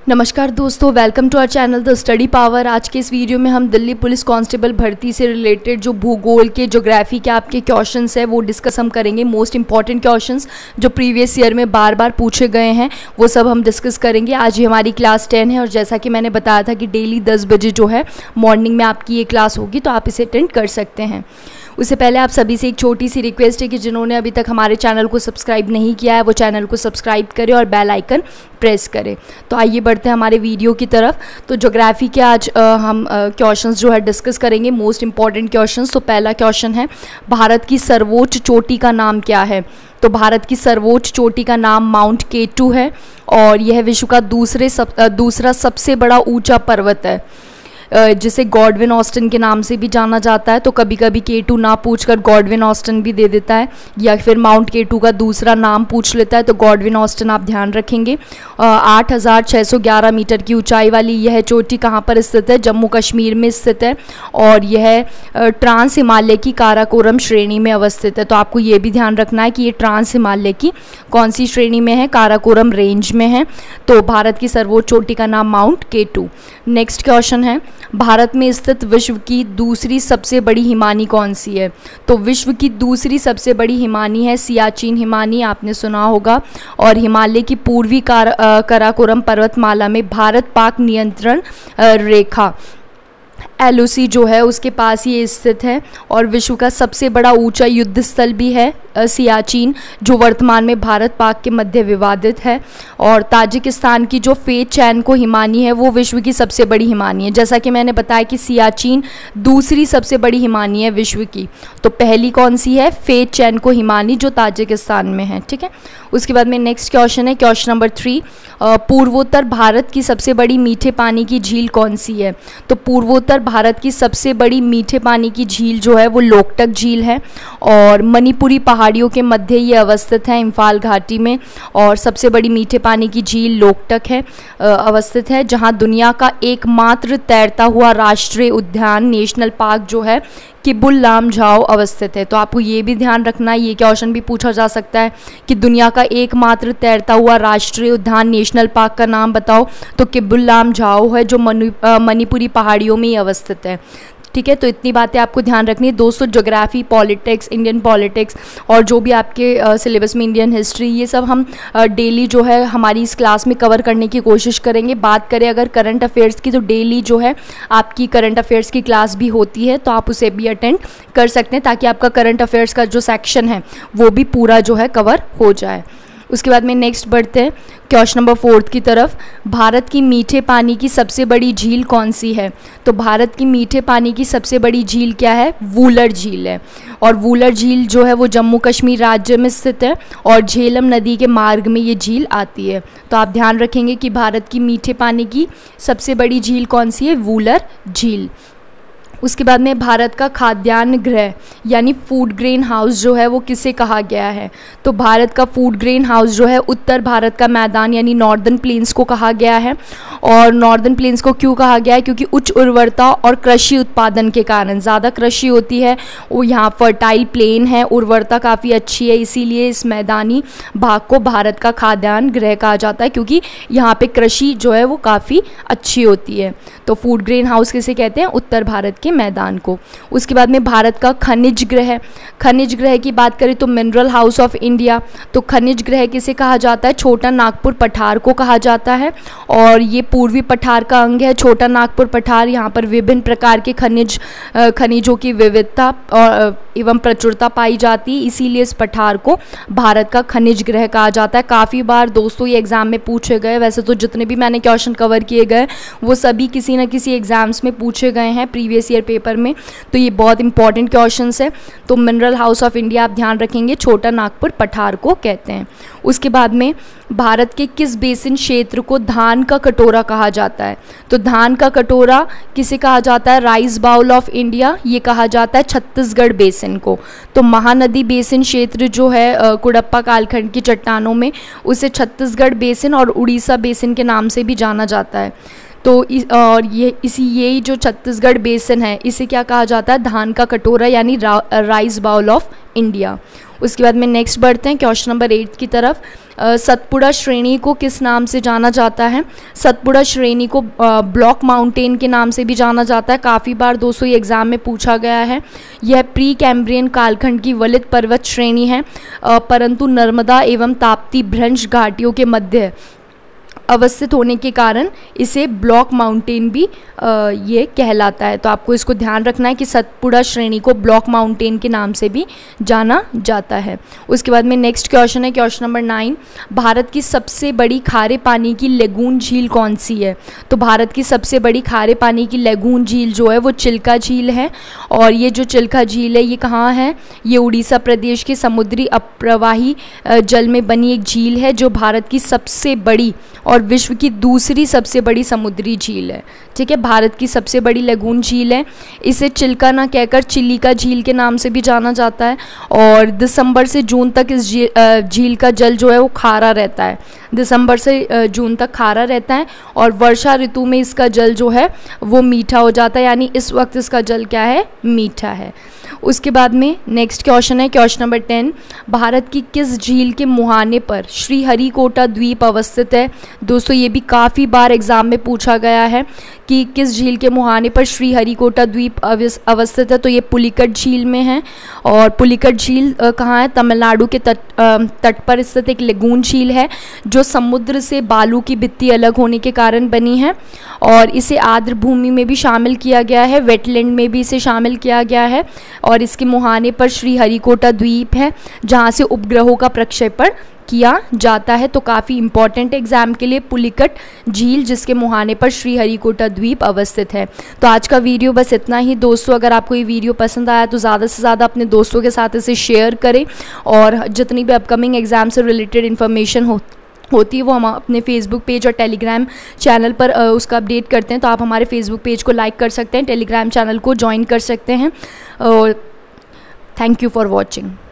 नमस्कार दोस्तों, welcome to our channel the study power. आज के इस वीडियो में हम दिल्ली पुलिस कांस्टेबल भर्ती से रिलेटेड जो भूगोल के, ज्योग्राफी के आपके क्वेश्चंस है वो डिस्कस हम करेंगे। मोस्ट इंपॉर्टेंट क्वेश्चंस जो प्रीवियस ईयर में बार बार पूछे गए हैं वो सब हम डिस्कस करेंगे। आज ही हमारी क्लास 10 है और जैसा कि मैंने बताया था कि डेली 10 बजे जो है मॉर्निंग में आपकी ये क्लास होगी, तो आप इसे अटेंड कर सकते हैं। उससे पहले आप सभी से एक छोटी सी रिक्वेस्ट है कि जिन्होंने अभी तक हमारे चैनल को सब्सक्राइब नहीं किया है वो चैनल को सब्सक्राइब करें और बेल आइकन प्रेस करें। तो आइए बढ़ते हैं हमारे वीडियो की तरफ। तो ज्योग्राफी के आज हम क्वेश्चंस जो है डिस्कस करेंगे, मोस्ट इंपॉर्टेंट क्वेश्चंस। तो पहला क्वेश्चन है, भारत की सर्वोच्च चोटी का नाम क्या है? तो भारत की सर्वोच्च चोटी का नाम माउंट K2 है और यह विश्व का दूसरा सबसे बड़ा ऊंचा पर्वत है, जिसे गॉडविन ऑस्टिन के नाम से भी जाना जाता है। तो कभी कभी K2 ना पूछकर गॉडविन ऑस्टिन भी दे देता है, या फिर माउंट K2 का दूसरा नाम पूछ लेता है तो गॉडविन ऑस्टिन आप ध्यान रखेंगे। 8,611 मीटर की ऊंचाई वाली यह चोटी कहाँ पर स्थित है? जम्मू कश्मीर में स्थित है और यह ट्रांस हिमालय की काराकोरम श्रेणी में अवस्थित है। तो आपको ये भी ध्यान रखना है कि ये ट्रांस हिमालय की कौन सी श्रेणी में है? काराकोरम रेंज में है। तो भारत की सर्वोच्च चोटी का नाम माउंट K2। नेक्स्ट क्वेश्चन है, भारत में स्थित विश्व की दूसरी सबसे बड़ी हिमानी कौन सी है? तो विश्व की दूसरी सबसे बड़ी हिमानी है सियाचिन हिमानी, आपने सुना होगा। और हिमालय की पूर्वी काराकोरम पर्वतमाला में भारत पाक नियंत्रण रेखा LOC जो है उसके पास ये स्थित है। और विश्व का सबसे बड़ा ऊंचा युद्ध स्थल भी है सियाचिन, जो वर्तमान में भारत पाक के मध्य विवादित है। और ताजिकिस्तान की जो फेचैनको हिमानी है वो विश्व की सबसे बड़ी हिमानी है। जैसा कि मैंने बताया कि सियाचिन दूसरी सबसे बड़ी हिमानी है विश्व की, तो पहली कौन सी है? फेचैनको हिमानी, जो ताजिकिस्तान में है। ठीक है, उसके बाद में नेक्स्ट क्वेश्चन है, क्वेश्चन नंबर 3, पूर्वोत्तर भारत की सबसे बड़ी मीठे पानी की झील कौन सी है? तो पूर्वोत्तर भारत की सबसे बड़ी मीठे पानी की झील जो है वो लोकटक झील है और मणिपुरी पहाड़ियों के मध्य ये अवस्थित है, इम्फाल घाटी में। और सबसे बड़ी मीठे पानी की झील लोकटक है अवस्थित है, जहां दुनिया का एकमात्र तैरता हुआ राष्ट्रीय उद्यान नेशनल पार्क जो है किबुल लामझाओ अवस्थित है। तो आपको ये भी ध्यान रखना है, ये क्वेश्चन भी पूछा जा सकता है कि दुनिया का एकमात्र तैरता हुआ राष्ट्रीय उद्यान नेशनल पार्क का नाम बताओ। तो किबुल लामझाओ है, जो मणिपुरी पहाड़ियों में ही अवस्थित है। ठीक है, तो इतनी बातें आपको ध्यान रखनी है दोस्तों। ज्योग्राफी, पॉलिटिक्स, इंडियन पॉलिटिक्स और जो भी आपके सिलेबस में इंडियन हिस्ट्री, ये सब हम डेली जो है हमारी इस क्लास में कवर करने की कोशिश करेंगे। बात करें अगर करंट अफेयर्स की, तो डेली जो है आपकी करंट अफेयर्स की क्लास भी होती है, तो आप उसे भी अटेंड कर सकते हैं ताकि आपका करंट अफेयर्स का जो सेक्शन है वो भी पूरा जो है कवर हो जाए। उसके बाद में नेक्स्ट बढ़ते हैं क्वेश्चन नंबर 4 की तरफ। भारत की मीठे पानी की सबसे बड़ी झील कौन सी है? तो भारत की मीठे पानी की सबसे बड़ी झील क्या है? वूलर झील है। और वूलर झील जो है वो जम्मू कश्मीर राज्य में स्थित है और झेलम नदी के मार्ग में ये झील आती है। तो आप ध्यान रखेंगे कि भारत की मीठे पानी की सबसे बड़ी झील कौन सी है? वूलर झील। उसके बाद में भारत का खाद्यान्न गृह यानी फूड ग्रेन हाउस जो है वो किसे कहा गया है? तो भारत का फूड ग्रेन हाउस जो है उत्तर भारत का मैदान यानी नॉर्दर्न प्लेन्स को कहा गया है। और नॉर्दर्न प्लेन्स को क्यों कहा गया है? क्योंकि उच्च उर्वरता और कृषि उत्पादन के कारण, ज़्यादा कृषि होती है, वो यहाँ फर्टाइल प्लेन है, उर्वरता काफ़ी अच्छी है, इसीलिए इस मैदानी भाग को भारत का खाद्यान्न गृह कहा जाता है, क्योंकि यहाँ पे कृषि जो है वो काफ़ी अच्छी होती है। तो फूड ग्रेन हाउस किसे कहते हैं? उत्तर भारत के मैदान को। उसके बाद में भारत का खनिज गृह, खनिज गृह की बात करें तो मिनरल हाउस ऑफ इंडिया। तो खनिज गृह किसे कहा जाता है? छोटा नागपुर पठार को कहा जाता है और ये पूर्वी पठार का अंग है छोटा नागपुर पठार। यहाँ पर विभिन्न प्रकार के खनिजों की विविधता और एवं प्रचुरता पाई जाती है, इसीलिए इस पठार को भारत का खनिज गृह कहा जाता है। काफ़ी बार दोस्तों ये एग्जाम में पूछे गए, वैसे तो जितने भी मैंने क्वेश्चन कवर किए गए वो सभी किसी न किसी एग्जाम्स में पूछे गए हैं प्रीवियस ईयर पेपर में, तो ये बहुत इंपॉर्टेंट क्वेश्चंस है। तो मिनरल हाउस ऑफ इंडिया आप ध्यान रखेंगे, छोटा नागपुर पठार को कहते हैं। उसके बाद में भारत के किस बेसिन क्षेत्र को धान का कटोरा कहा जाता है? तो धान का कटोरा किसे कहा जाता है? राइस बाउल ऑफ इंडिया, ये कहा जाता है छत्तीसगढ़ बेसिन को। तो महानदी बेसिन क्षेत्र जो है कुडप्पा कालखंड की चट्टानों में, उसे छत्तीसगढ़ बेसिन और उड़ीसा बेसिन के नाम से भी जाना जाता है। तो और यही जो छत्तीसगढ़ बेसिन है इसे क्या कहा जाता है? धान का कटोरा यानी राइस बाउल ऑफ इंडिया। उसके बाद में नेक्स्ट बढ़ते हैं क्वेश्चन नंबर 8 की तरफ। सतपुड़ा श्रेणी को किस नाम से जाना जाता है? सतपुड़ा श्रेणी को ब्लॉक माउंटेन के नाम से भी जाना जाता है। काफ़ी बार दोस्तों ये एग्ज़ाम में पूछा गया है। यह प्री कैम्ब्रियन कालखंड की वलित पर्वत श्रेणी है, परंतु नर्मदा एवं ताप्ती भ्रंश घाटियों के मध्य अवस्थित होने के कारण इसे ब्लॉक माउंटेन भी ये कहलाता है। तो आपको इसको ध्यान रखना है कि सतपुड़ा श्रेणी को ब्लॉक माउंटेन के नाम से भी जाना जाता है। उसके बाद में नेक्स्ट क्वेश्चन है क्वेश्चन नंबर 9। भारत की सबसे बड़ी खारे पानी की लेगून झील कौन सी है? तो भारत की सबसे बड़ी खारे पानी की लेगून झील जो है वो चिल्का झील है। और ये जो चिल्का झील है ये कहाँ है? ये उड़ीसा प्रदेश के समुद्री अप्रवाही जल में बनी एक झील है, जो भारत की सबसे बड़ी और विश्व की दूसरी सबसे बड़ी समुद्री झील है। ठीक है, भारत की सबसे बड़ी लेगून झील है। इसे चिल्का ना कहकर चिलिका झील के नाम से भी जाना जाता है। और दिसंबर से जून तक इस झील का जल जो है वो खारा रहता है। दिसंबर से जून तक खारा रहता है और वर्षा ऋतु में इसका जल जो है वो मीठा हो जाता है, यानी इस वक्त इसका जल क्या है? मीठा है। उसके बाद में नेक्स्ट क्वेश्चन है क्वेश्चन नंबर 10। भारत की किस झील के मुहाने पर श्रीहरिकोटा द्वीप अवस्थित है? दोस्तों ये भी काफ़ी बार एग्जाम में पूछा गया है कि किस झील के मुहाने पर श्रीहरिकोटा द्वीप अवस्थित है। तो ये पुलिकट झील में है। और पुलिकट झील कहाँ है? तमिलनाडु के तट पर स्थित एक लेगून झील है, जो समुद्र से बालू की भित्ति अलग होने के कारण बनी है। और इसे आर्द्र भूमि में भी शामिल किया गया है, वेटलैंड में भी इसे शामिल किया गया है। और इसके मुहाने पर श्रीहरिकोटा द्वीप है, जहाँ से उपग्रहों का प्रक्षेपण किया जाता है। तो काफ़ी इंपॉर्टेंट एग्जाम के लिए पुलिकट झील, जिसके मुहाने पर श्रीहरिकोटा द्वीप अवस्थित है। तो आज का वीडियो बस इतना ही दोस्तों। अगर आपको ये वीडियो पसंद आया तो ज़्यादा से ज़्यादा अपने दोस्तों के साथ इसे शेयर करें। और जितनी भी अपकमिंग एग्जाम से रिलेटेड इन्फॉर्मेशन होती है वो हम अपने फेसबुक पेज और टेलीग्राम चैनल पर उसका अपडेट करते हैं। तो आप हमारे फेसबुक पेज को लाइक कर सकते हैं, टेलीग्राम चैनल को ज्वाइन कर सकते हैं। Thank you for watching.